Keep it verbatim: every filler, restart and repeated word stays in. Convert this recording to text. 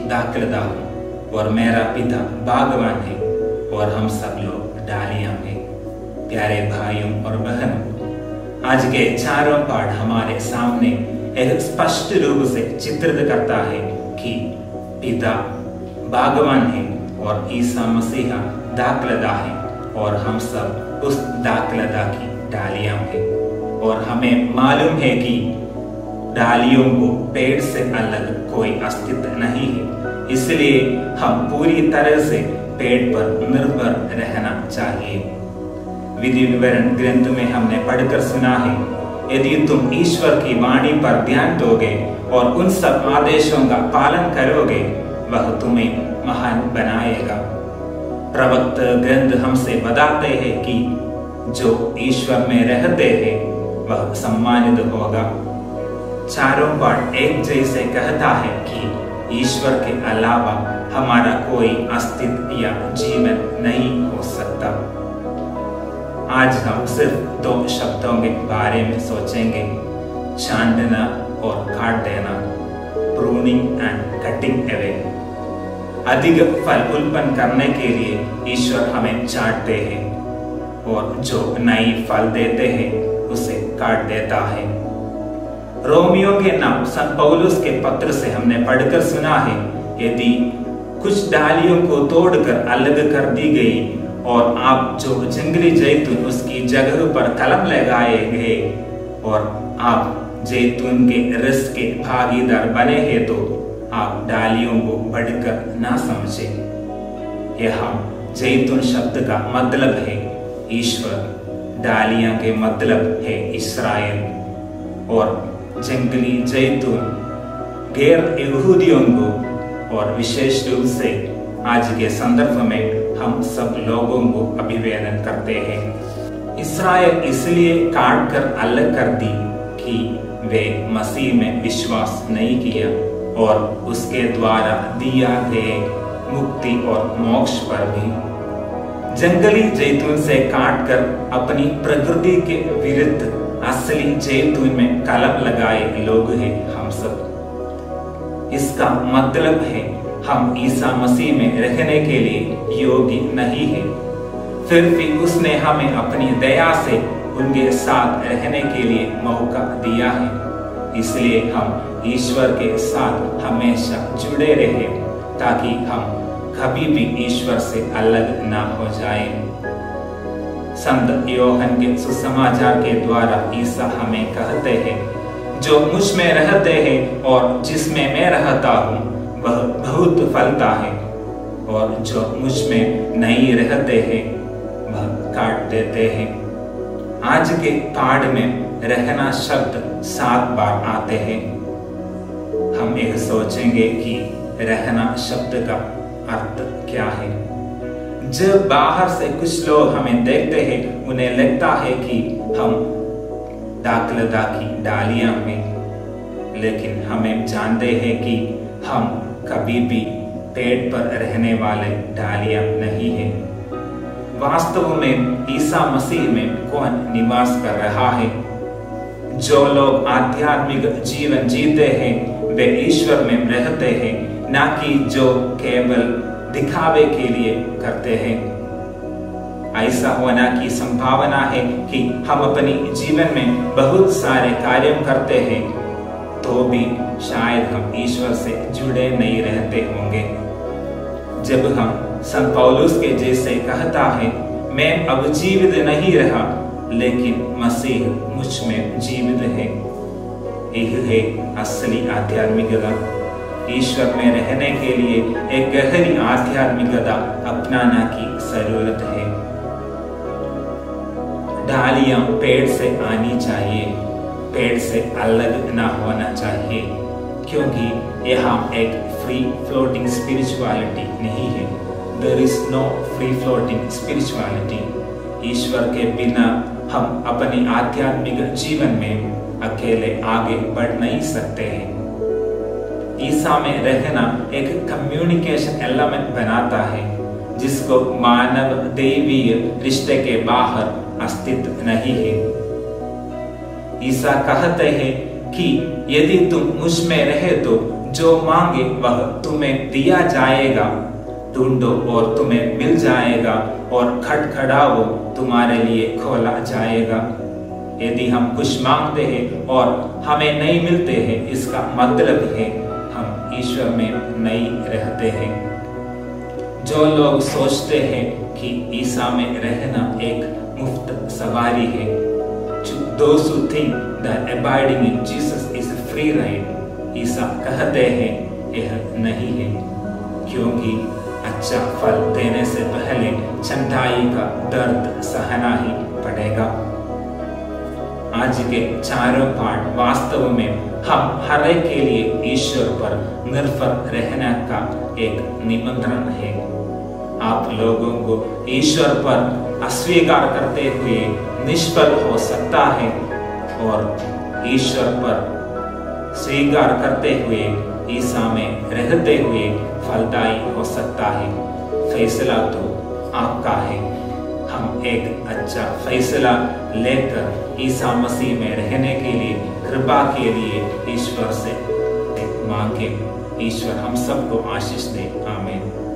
दाखलता हूँ और मेरा पिता बागवान है और हम सब लोग डालियां हैं। प्यारे भाइयों और बहनों, आज के चारों पाठ हमारे सामने एक स्पष्ट रूप से चित्रित करता है कि पिता बागवान है और ईसा मसीह दाखलता है और हम सब उस दाखलता की डालियां हैं। और हमें मालूम है कि डालियों को पेड़ से अलग कोई अस्तित्व नहीं है, इसलिए हम पूरी तरह से पेड़ पर निर्भर रहना चाहिए। विधि विवरण ग्रंथ में हमने पढ़कर सुना है, यदि तुम ईश्वर की वाणी पर ध्यान दोगे और उन सब आदेशों का पालन करोगे, वह तुम्हें महान बनाएगा। प्रवक्त ग्रंथ हमसे बताते हैं कि जो ईश्वर में रहते हैं वह सम्मानित होगा। चारों पाठ एक जैसे कहता है कि ईश्वर के अलावा हमारा कोई अस्तित्व या जीवन नहीं हो सकता। आज हम सिर्फ दो शब्दों के बारे में सोचेंगे, छांटना और काट देना, प्रूनिंग एंड कटिंग अवे। अधिक फल उत्पन्न करने के लिए ईश्वर हमें छांटते हैं और जो नई फल देते हैं उसे काट देता है। रोमियो के नाम संत पौलुस के पत्र से हमने पढ़कर सुना है, यदि कुछ डालियों को तोड़कर अलग कर दी गई और आप जो जंगली जैतून उसकी जगह पर कलम लगाए गए और आप जैतून के रस के भागीदार बने हैं, तो आप डालियों को बढ़कर ना समझे। यह जैतून शब्द का मतलब है ईश्वर, डालियां के मतलब है इस्राएल और जंगली जैतून गैर यहूदियों को और विशेष रूप से आज के संदर्भ में हम सब लोगों को अभिवादन करते हैं। इस्राएल इसलिए काट कर अलग कर दी कि वे मसीह में विश्वास नहीं किया और उसके द्वारा दिया गए मुक्ति और मोक्ष पर भी। जंगली जैतून से काटकर अपनी प्रकृति के विरुद्ध असली जैतून में कलम लगाए लोग हैं हम सब। इसका मतलब है हम ईसा मसीह में रहने के लिए योग्य नहीं है, फिर भी उसने हमें अपनी दया से उनके साथ रहने के लिए मौका दिया है। इसलिए हम ईश्वर के साथ हमेशा जुड़े रहे ताकि हम कभी भी ईश्वर से अलग ना हो जाए। संत योहन के सुसमाचार के द्वारा ईसा हमें कहते हैं, जो मुझ में रहते हैं और जिसमें मैं रहता हूँ वह बहुत फलता है, और जो मुझ में नहीं रहते हैं वह काट देते हैं। आज के पाठ में रहना शब्द सात बार आते हैं। हम एक सोचेंगे कि रहना शब्द का अर्थ क्या है। जब बाहर से कुछ लोग हमें देखते हैं, उन्हें लगता है कि हम दाखलता की डालियां हैं, लेकिन हमें जानते हैं कि हम कभी भी पेड़ पर रहने वाले डालियां नहीं हैं। वास्तव में ईसा मसीह में कौन निवास कर रहा है? जो लोग आध्यात्मिक जीवन जीते हैं वे ईश्वर में रहते हैं, ना कि जो केवल दिखावे के लिए करते हैं। ऐसा होना की संभावना है कि हम अपने जीवन में बहुत सारे कार्य करते हैं तो भी शायद हम ईश्वर से जुड़े नहीं रहते होंगे। जब हम संत पौलुस के जैसे कहता है, मैं अब जीवित नहीं रहा लेकिन मसीह मुझ में जीवित है, यह है असली आध्यात्मिकता। ईश्वर में रहने के लिए एक गहरी आध्यात्मिकता अपनाना की जरूरत है। डालियां पेड़ से आनी चाहिए, पेड़ से अलग ना होना चाहिए, क्योंकि यहाँ एक फ्री फ्लोटिंग स्पिरिचुअलिटी नहीं है। There is no free floating spirituality. ईश्वर के बिना हम अपनी आध्यात्मिक जीवन में अकेले आगे बढ़ नहीं सकते हैं। ईसा में रहना एक कम्युनिकेशन एलिमेंट बनाता है, जिसको मानव दैवीय रिश्ते के बाहर अस्तित्व नहीं है। ईसा कहते हैं कि यदि तुम मुझ में रहे तो जो मांगे वह तुम्हें दिया जाएगा, ढूंढो और तुम्हें मिल जाएगा, और खटखटाओ तुम्हारे लिए खोला जाएगा। यदि हम कुछ मांगते हैं और हमें नहीं मिलते हैं, इसका मतलब है हम ईश्वर में नहीं रहते हैं। जो लोग सोचते हैं कि ईसा में रहना एक मुफ्त सवारी है, those who think that abiding in Jesus is a free ride, ईसा कहते हैं यह नहीं है, क्योंकि अच्छा फल देने से पहले छंटाई का दर्द सहना ही पड़ेगा। आज के चारों पाठ वास्तव में हम हर एक के लिए ईश्वर पर निर्भर रहने का एक निमंत्रण है। आप लोगों को ईश्वर पर अस्वीकार करते हुए निष्फल हो सकता है, और ईश्वर पर स्वीकार करते हुए ईसा में रहते हुए फलदायी हो सकता है। फैसला तो आपका है। हम एक अच्छा फैसला लेकर ईसा मसीह में रहने के लिए, कृपा के लिए ईश्वर से मांगे। ईश्वर हम सबको आशीष दे। आमीन।